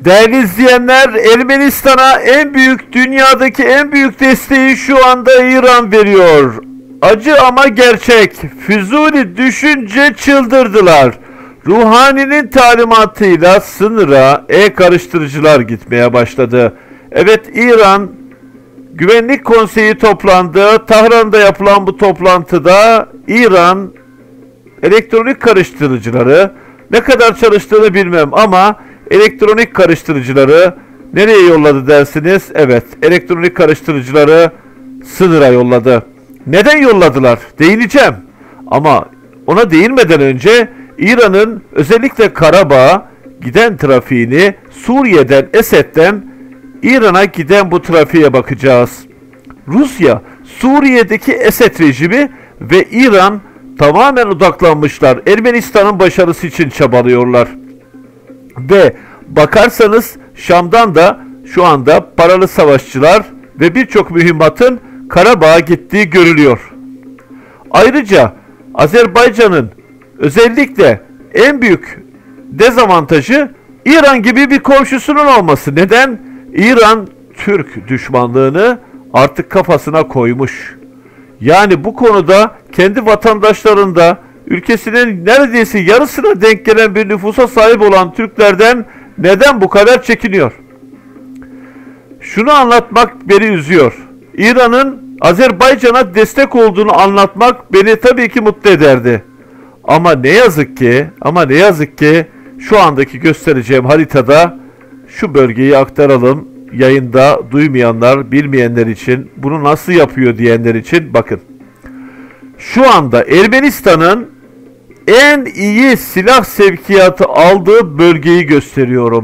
Değerli izleyenler, Ermenistan'a dünyadaki en büyük desteği şu anda İran veriyor. Acı ama gerçek. Füzuli düşünce çıldırdılar. Ruhani'nin talimatıyla sınıra karıştırıcılar gitmeye başladı. Evet, İran Güvenlik Konseyi toplandı. Tahran'da yapılan bu toplantıda İran elektronik karıştırıcıları, ne kadar çalıştığını bilmem ama elektronik karıştırıcıları nereye yolladı dersiniz? Evet, elektronik karıştırıcıları sınıra yolladı. Neden yolladılar? Değineceğim. Ama ona değinmeden önce İran'ın özellikle Karabağ'a giden trafiğini, Suriye'den, Esed'den İran'a giden bu trafiğe bakacağız. Rusya, Suriye'deki Esed rejimi ve İran tamamen odaklanmışlar. Ermenistan'ın başarısı için çabalıyorlar. Ve bakarsanız Şam'dan da şu anda paralı savaşçılar ve birçok mühimmatın Karabağ'a gittiği görülüyor. Ayrıca Azerbaycan'ın özellikle en büyük dezavantajı İran gibi bir komşusunun olması. Neden? İran Türk düşmanlığını artık kafasına koymuş. Yani bu konuda kendi vatandaşlarında ülkesinin neredeyse yarısına denk gelen bir nüfusa sahip olan Türklerden neden bu kadar çekiniyor? Şunu anlatmak beni üzüyor. İran'ın Azerbaycan'a destek olduğunu anlatmak beni tabii ki mutlu ederdi. Ama ne yazık ki şu andaki göstereceğim haritada şu bölgeyi aktaralım. Yayında duymayanlar, bilmeyenler için, bunu nasıl yapıyor diyenler için bakın. Şu anda Ermenistan'ın en iyi silah sevkiyatı aldığı bölgeyi gösteriyorum.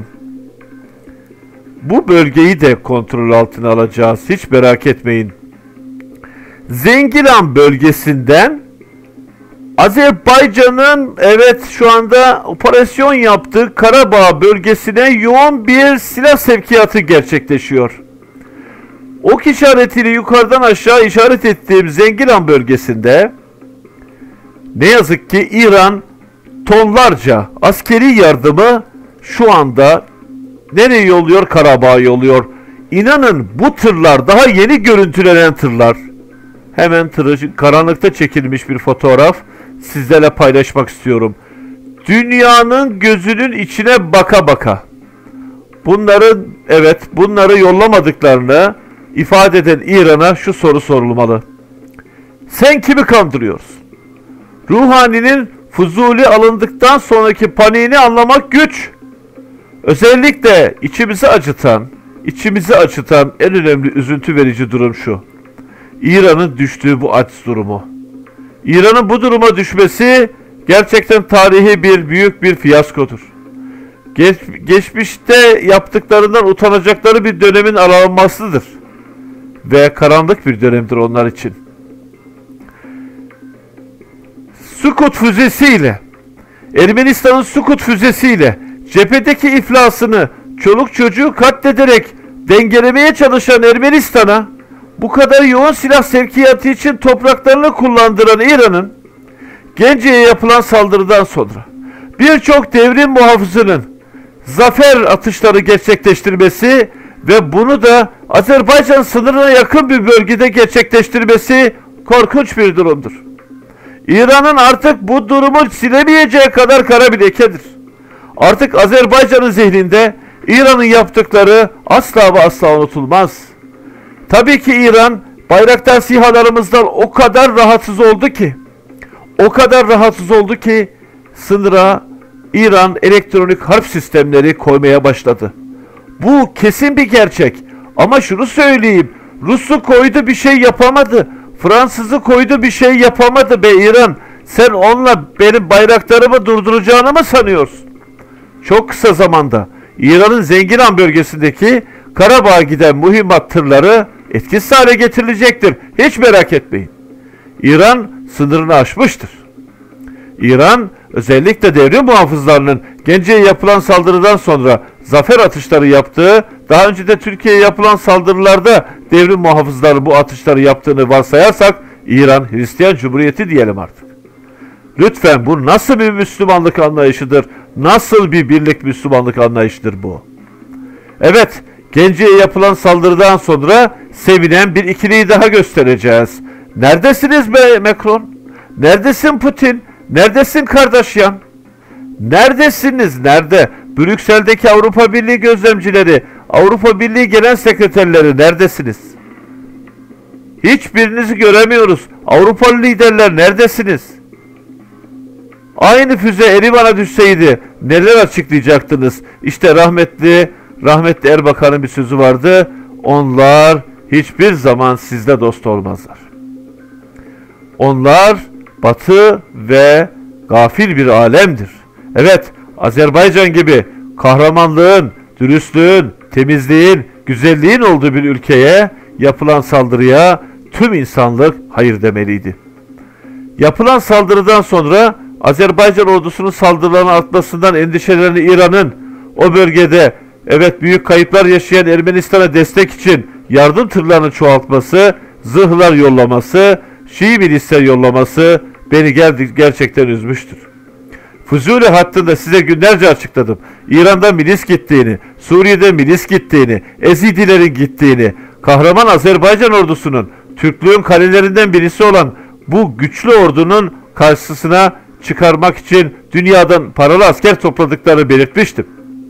Bu bölgeyi de kontrol altına alacağız. Hiç merak etmeyin. Zengilan bölgesinden Azerbaycan'ın şu anda operasyon yaptığı Karabağ bölgesine yoğun bir silah sevkiyatı gerçekleşiyor. Ok işaretiyle yukarıdan aşağı işaret ettiğim Zengilan bölgesinde ne yazık ki İran tonlarca askeri yardımı şu anda nereye yolluyor? Karabağ'a yolluyor. İnanın bu tırlar daha yeni görüntülenen tırlar. Hemen karanlıkta çekilmiş bir fotoğraf sizlerle paylaşmak istiyorum. Dünyanın gözünün içine baka baka bunları yollamadıklarını ifade eden İran'a şu soru sorulmalı. Sen kimi kandırıyorsun? Ruhani'nin Füzuli alındıktan sonraki paniğini anlamak güç. Özellikle içimizi acıtan en önemli üzüntü verici durum şu. İran'ın düştüğü bu aciz durumu. İran'ın bu duruma düşmesi gerçekten tarihi büyük bir fiyaskodur. Geçmişte yaptıklarından utanacakları bir dönemin aranmasıdır. Ve karanlık bir dönemdir onlar için. Sukut füzesiyle, Ermenistan'ın Sukut füzesiyle cephedeki iflasını çoluk çocuğu katlederek dengelemeye çalışan Ermenistan'a bu kadar yoğun silah sevkiyatı için topraklarını kullandıran İran'ın Gence'ye yapılan saldırıdan sonra birçok devrim muhafızının zafer atışları gerçekleştirmesi ve bunu da Azerbaycan sınırına yakın bir bölgede gerçekleştirmesi korkunç bir durumdur. İran'ın artık bu durumu silemeyeceği kadar kara bir lekedir. Artık Azerbaycan'ın zihninde İran'ın yaptıkları asla ve asla unutulmaz. Tabii ki İran Bayraktar SİHA'larımızdan o kadar rahatsız oldu ki sınıra İran elektronik harp sistemleri koymaya başladı. Bu kesin bir gerçek. Ama şunu söyleyeyim. Rus'u koydu, bir şey yapamadı. Fransız'ı koydu, bir şey yapamadı be İran. Sen onunla benim bayraklarımı durduracağını mı sanıyorsun? Çok kısa zamanda İran'ın Zengilan bölgesindeki Karabağ'a giden mühimmat tırları etkisiz hale getirilecektir. Hiç merak etmeyin. İran sınırını aşmıştır. İran özellikle devrim muhafızlarının Gence'ye yapılan saldırıdan sonra zafer atışları yaptığı, daha önce de Türkiye'ye yapılan saldırılarda devrim muhafızları bu atışları yaptığını varsayarsak İran Hristiyan Cumhuriyeti diyelim artık. Lütfen, bu nasıl bir Müslümanlık anlayışıdır? Nasıl bir birlik Müslümanlık anlayışıdır bu? Evet, Gence'ye yapılan saldırıdan sonra sevinen bir ikiliyi daha göstereceğiz. Neredesiniz be Macron? Neredesin Putin? Neredesin Kardashian? Neredesiniz? Nerede? Brüksel'deki Avrupa Birliği gözlemcileri, Avrupa Birliği Genel Sekreterleri neredesiniz? Hiçbirinizi göremiyoruz. Avrupalı liderler neredesiniz? Aynı füze Erivan'a düşseydi neler açıklayacaktınız? İşte rahmetli Erbakan'ın bir sözü vardı. Onlar hiçbir zaman sizle dost olmazlar. Onlar batı ve gafil bir alemdir. Evet, Azerbaycan gibi kahramanlığın, dürüstlüğün, temizliğin, güzelliğin olduğu bir ülkeye yapılan saldırıya tüm insanlık hayır demeliydi. Yapılan saldırıdan sonra Azerbaycan ordusunun saldırılarının artmasından endişelerini İran'ın o bölgede büyük kayıplar yaşayan Ermenistan'a destek için yardım tırlarını çoğaltması, zırhlar yollaması, Şii milisler yollaması beni gerçekten üzmüştür. Fuzuli hattında size günlerce açıkladım. İran'da milis gittiğini, Suriye'de milis gittiğini, Ezidilerin gittiğini, kahraman Azerbaycan ordusunun Türklüğün kalelerinden birisi olan bu güçlü ordunun karşısına çıkarmak için dünyadan paralı asker topladıklarını belirtmiştim.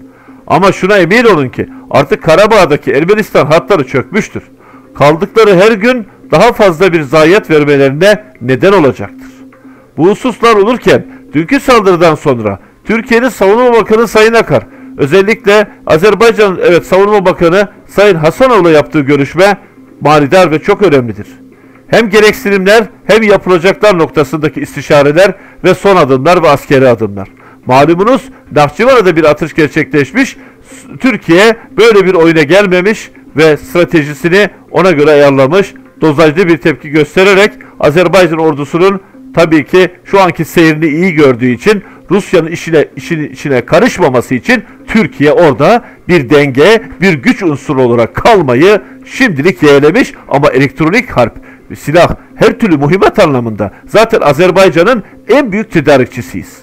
Ama şuna emin olun ki artık Karabağ'daki Ermenistan hatları çökmüştür. Kaldıkları her gün daha fazla bir zayiat vermelerine neden olacaktır. Bu hususlar olurken dünkü saldırıdan sonra Türkiye'nin Savunma Bakanı Sayın Akar, özellikle Azerbaycan Savunma Bakanı Sayın Hasanoğlu'la yaptığı görüşme manidar ve çok önemlidir. Hem gereksinimler hem yapılacaklar noktasındaki istişareler ve son adımlar ve askeri adımlar. Malumunuz Nahçıvan'da bir atış gerçekleşmiş, Türkiye böyle bir oyuna gelmemiş ve stratejisini ona göre ayarlamış, dozajlı bir tepki göstererek Azerbaycan ordusunun tabii ki şu anki seyrini iyi gördüğü için Rusya'nın işin içine karışmaması için Türkiye orada bir denge, bir güç unsuru olarak kalmayı şimdilik yeğlemiş ama elektronik harp, silah, her türlü mühimmat anlamında zaten Azerbaycan'ın en büyük tedarikçisiyiz.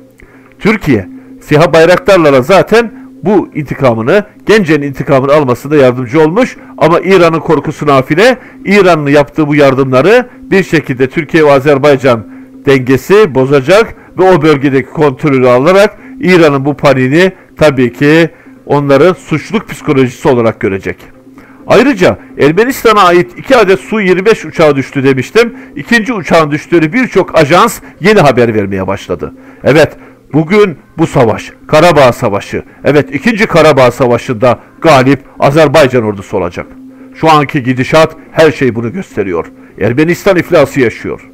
Türkiye, SİHA Bayraktarlara zaten bu intikamını, Gence'nin intikamını almasında yardımcı olmuş ama İran'ın korkusu nafile, İran'ın yaptığı bu yardımları bir şekilde Türkiye ve Azerbaycan dengesi bozacak ve o bölgedeki kontrolü alarak İran'ın bu paniğini tabii ki onların suçluluk psikolojisi olarak görecek. Ayrıca Ermenistan'a ait 2 adet Su-25 uçağı düştü demiştim. İkinci uçağın düştüğünü birçok ajans yeni haber vermeye başladı. Evet, bugün bu savaş, Karabağ Savaşı, ikinci Karabağ Savaşı'nda galip Azerbaycan ordusu olacak. Şu anki gidişat her şey bunu gösteriyor. Ermenistan iflası yaşıyor.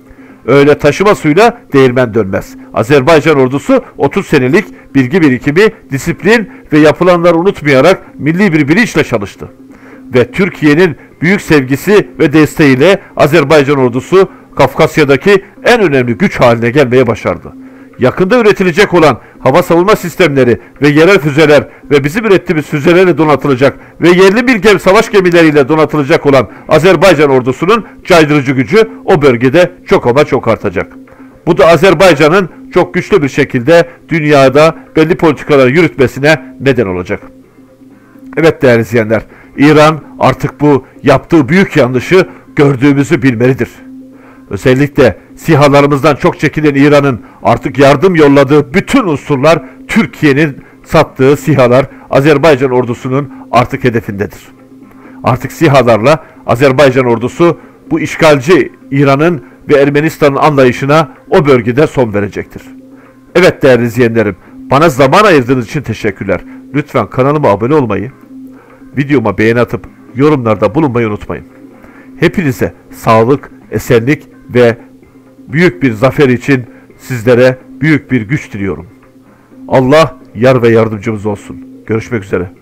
Öyle taşıma suyla değirmen dönmez. Azerbaycan ordusu 30 senelik bilgi birikimi, disiplin ve yapılanları unutmayarak milli bir bilinçle çalıştı. Ve Türkiye'nin büyük sevgisi ve desteğiyle Azerbaycan ordusu Kafkasya'daki en önemli güç haline gelmeye başardı. Yakında üretilecek olan hava savunma sistemleri ve yerel füzeler ve bizim ürettiğimiz füzelerle donatılacak ve yerli bir savaş gemileriyle donatılacak olan Azerbaycan ordusunun caydırıcı gücü o bölgede çok ama çok artacak. Bu da Azerbaycan'ın çok güçlü bir şekilde dünyada belli politikalar yürütmesine neden olacak. Evet değerli izleyenler, İran artık bu yaptığı büyük yanlışı gördüğümüzü bilmelidir. Özellikle SİHA'larımızdan çok çekilen İran'ın artık yardım yolladığı bütün unsurlar Türkiye'nin sattığı SİHA'lar Azerbaycan ordusunun artık hedefindedir. Artık SİHA'larla Azerbaycan ordusu bu işgalci İran'ın ve Ermenistan'ın anlayışına o bölgede son verecektir. Evet değerli izleyenlerim, bana zaman ayırdığınız için teşekkürler. Lütfen kanalıma abone olmayı, videoma beğeni atıp yorumlarda bulunmayı unutmayın. Hepinize sağlık, esenlik ve büyük bir zafer için sizlere büyük bir güç diliyorum. Allah yar ve yardımcımız olsun. Görüşmek üzere.